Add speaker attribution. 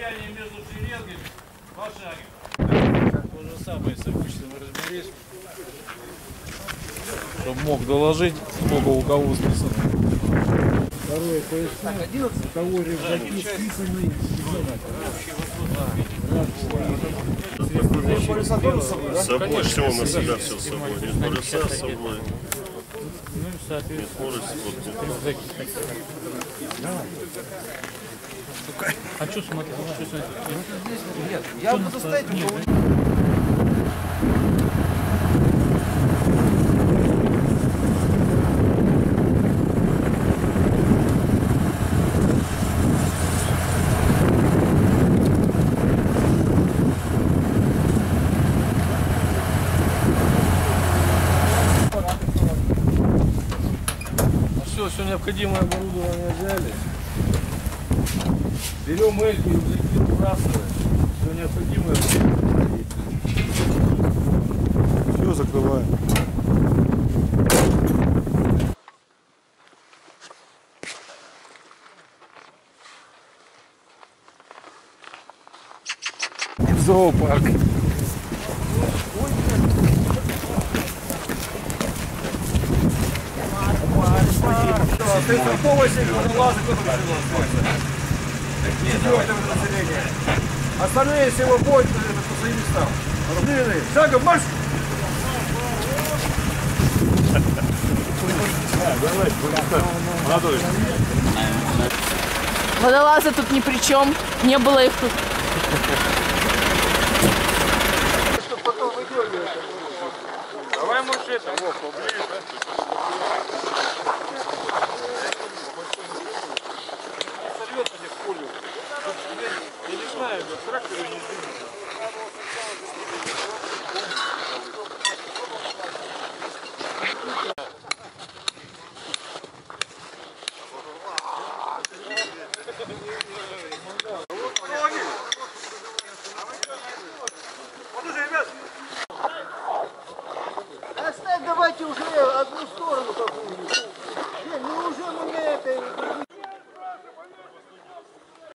Speaker 1: расстояние между шеренгами 2 шага. То же самое с обычным разберись. Чтобы мог доложить, сколько у кого списано.
Speaker 2: Второе пояснение. У кого рюкзаки списаны.
Speaker 3: С собой все на себя, все с собой. Нет паруса с собой.
Speaker 1: Ну и соответственно.
Speaker 3: Рюкзаки.
Speaker 1: А что смотреть?
Speaker 2: Нет, я буду стоять у кого.
Speaker 1: Все необходимое оборудование взяли. Берем эльки, рюкзаки выбрасываем. Все необходимое.
Speaker 2: Все закрываем.
Speaker 1: Зоопарк.
Speaker 2: Остальные всего будет по своим местам. Равнины. Шагом марш!
Speaker 4: Водолазы тут ни при чем, не было их тут.
Speaker 1: Давай, может, это, поближе.